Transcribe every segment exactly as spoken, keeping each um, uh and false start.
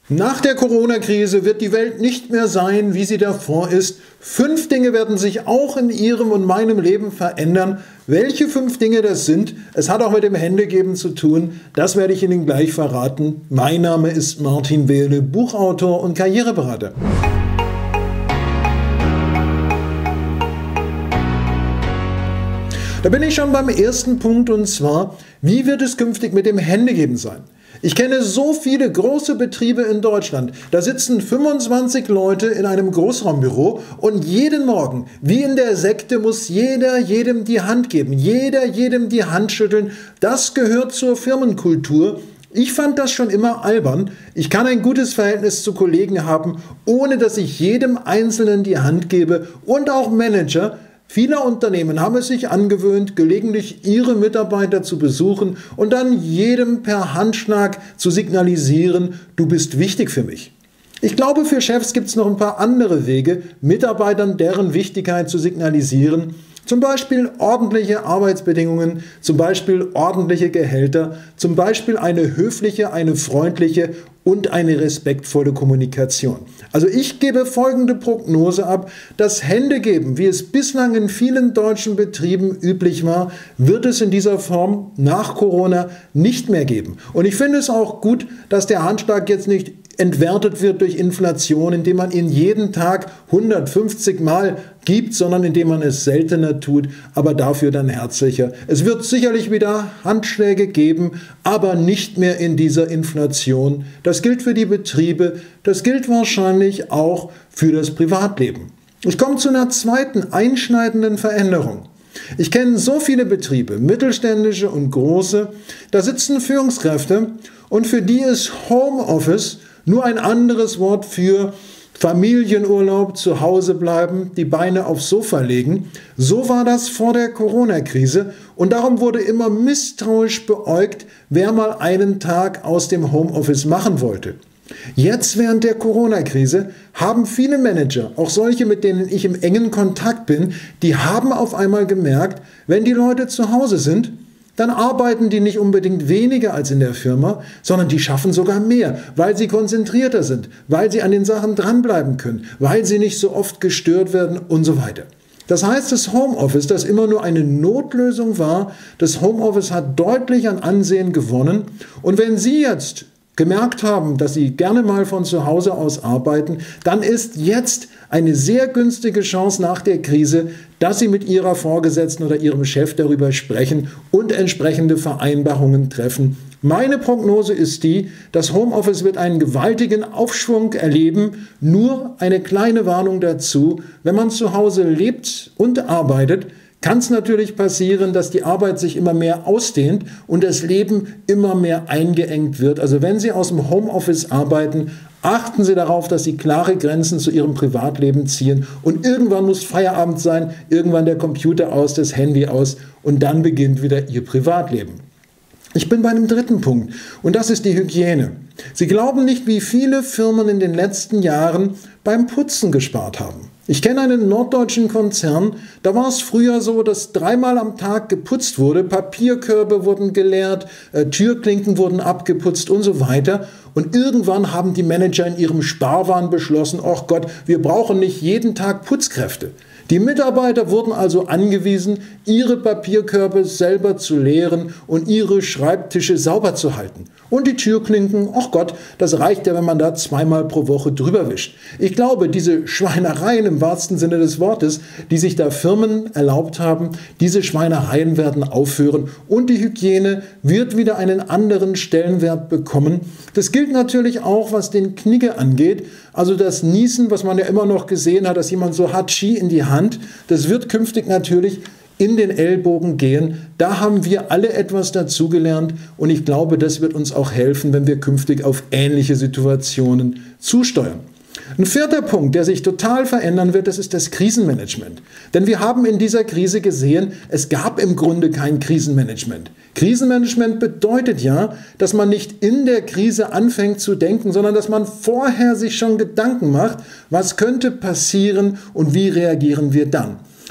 Nach der Corona-Krise wird die Welt nicht mehr sein, wie sie davor ist. Fünf Dinge werden sich auch in Ihrem und meinem Leben verändern. Welche fünf Dinge das sind, es hat auch mit dem Händegeben zu tun, das werde ich Ihnen gleich verraten. Mein Name ist Martin Wehle, Buchautor und Karriereberater. Da bin ich schon beim ersten Punkt, und zwar, wie wird es künftig mit dem Händegeben sein? Ich kenne so viele große Betriebe in Deutschland. Da sitzen fünfundzwanzig Leute in einem Großraumbüro und jeden Morgen, wie in der Sekte, muss jeder jedem die Hand geben. Jeder jedem die Hand schütteln. Das gehört zur Firmenkultur. Ich fand das schon immer albern. Ich kann ein gutes Verhältnis zu Kollegen haben, ohne dass ich jedem Einzelnen die Hand gebe, und auch Manager. Viele Unternehmen haben es sich angewöhnt, gelegentlich ihre Mitarbeiter zu besuchen und dann jedem per Handschlag zu signalisieren, du bist wichtig für mich. Ich glaube, für Chefs gibt es noch ein paar andere Wege, Mitarbeitern deren Wichtigkeit zu signalisieren. Zum Beispiel ordentliche Arbeitsbedingungen, zum Beispiel ordentliche Gehälter, zum Beispiel eine höfliche, eine freundliche und eine respektvolle Kommunikation. Also ich gebe folgende Prognose ab: Das Händegeben, wie es bislang in vielen deutschen Betrieben üblich war, wird es in dieser Form nach Corona nicht mehr geben. Und ich finde es auch gut, dass der Handschlag jetzt nicht entwertet wird durch Inflation, indem man ihn jeden Tag hundertfünfzig Mal gibt, sondern indem man es seltener tut, aber dafür dann herzlicher. Es wird sicherlich wieder Handschläge geben, aber nicht mehr in dieser Inflation. Das gilt für die Betriebe, das gilt wahrscheinlich auch für das Privatleben. Ich komme zu einer zweiten einschneidenden Veränderung. Ich kenne so viele Betriebe, mittelständische und große, da sitzen Führungskräfte, und für die ist Homeoffice nur ein anderes Wort für Familienurlaub, zu Hause bleiben, die Beine aufs Sofa legen. So war das vor der Corona-Krise, und darum wurde immer misstrauisch beäugt, wer mal einen Tag aus dem Homeoffice machen wollte. Jetzt während der Corona-Krise haben viele Manager, auch solche, mit denen ich im engen Kontakt bin, die haben auf einmal gemerkt, wenn die Leute zu Hause sind, dann arbeiten die nicht unbedingt weniger als in der Firma, sondern die schaffen sogar mehr, weil sie konzentrierter sind, weil sie an den Sachen dranbleiben können, weil sie nicht so oft gestört werden und so weiter. Das heißt, das Homeoffice, das immer nur eine Notlösung war, das Homeoffice hat deutlich an Ansehen gewonnen. Und wenn Sie jetzt gemerkt haben, dass Sie gerne mal von zu Hause aus arbeiten, dann ist jetzt eine sehr günstige Chance nach der Krise, dass Sie mit Ihrer Vorgesetzten oder Ihrem Chef darüber sprechen und entsprechende Vereinbarungen treffen. Meine Prognose ist die, das Homeoffice wird einen gewaltigen Aufschwung erleben. Nur eine kleine Warnung dazu: Wenn man zu Hause lebt und arbeitet, kann es natürlich passieren, dass die Arbeit sich immer mehr ausdehnt und das Leben immer mehr eingeengt wird. Also wenn Sie aus dem Homeoffice arbeiten, achten Sie darauf, dass Sie klare Grenzen zu Ihrem Privatleben ziehen, und irgendwann muss Feierabend sein, irgendwann der Computer aus, das Handy aus, und dann beginnt wieder Ihr Privatleben. Ich bin bei einem dritten Punkt, und das ist die Hygiene. Sie glauben nicht, wie viele Firmen in den letzten Jahren beim Putzen gespart haben. Ich kenne einen norddeutschen Konzern, da war es früher so, dass dreimal am Tag geputzt wurde, Papierkörbe wurden geleert, äh, Türklinken wurden abgeputzt und so weiter. Und irgendwann haben die Manager in ihrem Sparwahn beschlossen, ach Gott, wir brauchen nicht jeden Tag Putzkräfte. Die Mitarbeiter wurden also angewiesen, ihre Papierkörbe selber zu leeren und ihre Schreibtische sauber zu halten. Und die Türklinken, ach Gott, das reicht ja, wenn man da zweimal pro Woche drüber wischt. Ich glaube, diese Schweinereien im wahrsten Sinne des Wortes, die sich da Firmen erlaubt haben, diese Schweinereien werden aufhören, und die Hygiene wird wieder einen anderen Stellenwert bekommen. Das gilt natürlich auch, was den Knigge angeht. Also das Niesen, was man ja immer noch gesehen hat, dass jemand so Hatschi in die Hand, das wird künftig natürlich in den Ellbogen gehen. Da haben wir alle etwas dazugelernt, und ich glaube, das wird uns auch helfen, wenn wir künftig auf ähnliche Situationen zusteuern. Ein vierter Punkt, der sich total verändern wird, das ist das Krisenmanagement. Denn wir haben in dieser Krise gesehen, es gab im Grunde kein Krisenmanagement. Krisenmanagement bedeutet ja, dass man nicht in der Krise anfängt zu denken, sondern dass man vorher sich schon Gedanken macht, was könnte passieren und wie reagieren wir dann.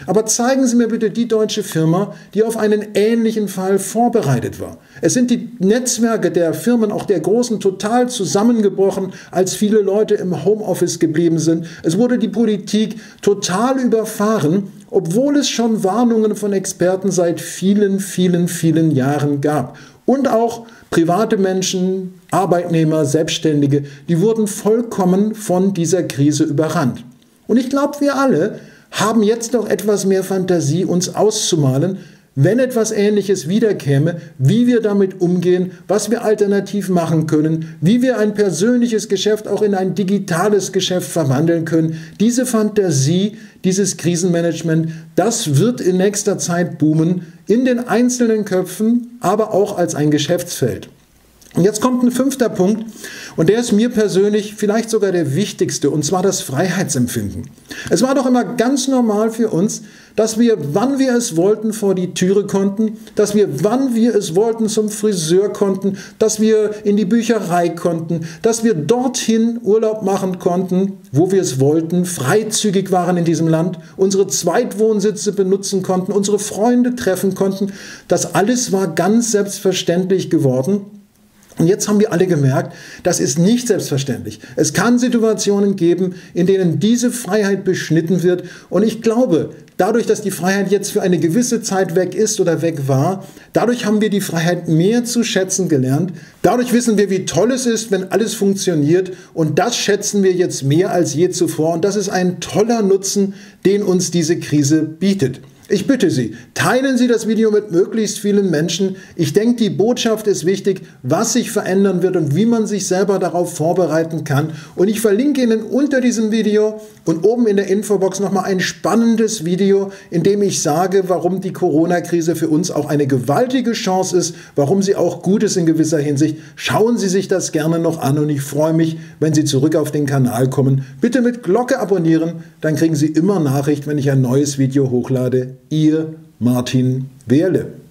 Aber zeigen Sie mir bitte die deutsche Firma, die auf einen ähnlichen Fall vorbereitet war. Es sind die Netzwerke der Firmen, auch der großen, total zusammengebrochen, als viele Leute im Homeoffice geblieben sind. Es wurde die Politik total überfahren, obwohl es schon Warnungen von Experten seit vielen, vielen, vielen Jahren gab. Und auch private Menschen, Arbeitnehmer, Selbstständige, die wurden vollkommen von dieser Krise überrannt. Und ich glaube, wir alle haben jetzt noch etwas mehr Fantasie, uns auszumalen, wenn etwas Ähnliches wiederkäme, wie wir damit umgehen, was wir alternativ machen können, wie wir ein persönliches Geschäft auch in ein digitales Geschäft verwandeln können. Diese Fantasie, dieses Krisenmanagement, das wird in nächster Zeit boomen, in den einzelnen Köpfen, aber auch als ein Geschäftsfeld. Und jetzt kommt ein fünfter Punkt, und der ist mir persönlich vielleicht sogar der wichtigste, und zwar das Freiheitsempfinden. Es war doch immer ganz normal für uns, dass wir, wann wir es wollten, vor die Türe konnten, dass wir, wann wir es wollten, zum Friseur konnten, dass wir in die Bücherei konnten, dass wir dorthin Urlaub machen konnten, wo wir es wollten, freizügig waren in diesem Land, unsere Zweitwohnsitze benutzen konnten, unsere Freunde treffen konnten. Das alles war ganz selbstverständlich geworden. Und jetzt haben wir alle gemerkt, das ist nicht selbstverständlich. Es kann Situationen geben, in denen diese Freiheit beschnitten wird. Und ich glaube, dadurch, dass die Freiheit jetzt für eine gewisse Zeit weg ist oder weg war, dadurch haben wir die Freiheit mehr zu schätzen gelernt. Dadurch wissen wir, wie toll es ist, wenn alles funktioniert. Und das schätzen wir jetzt mehr als je zuvor. Und das ist ein toller Nutzen, den uns diese Krise bietet. Ich bitte Sie, teilen Sie das Video mit möglichst vielen Menschen. Ich denke, die Botschaft ist wichtig, was sich verändern wird und wie man sich selber darauf vorbereiten kann. Und ich verlinke Ihnen unter diesem Video und oben in der Infobox nochmal ein spannendes Video, in dem ich sage, warum die Corona-Krise für uns auch eine gewaltige Chance ist, warum sie auch gut ist in gewisser Hinsicht. Schauen Sie sich das gerne noch an und ich freue mich, wenn Sie zurück auf den Kanal kommen. Bitte mit Glocke abonnieren, dann kriegen Sie immer Nachricht, wenn ich ein neues Video hochlade. Ihr Martin Wehrle.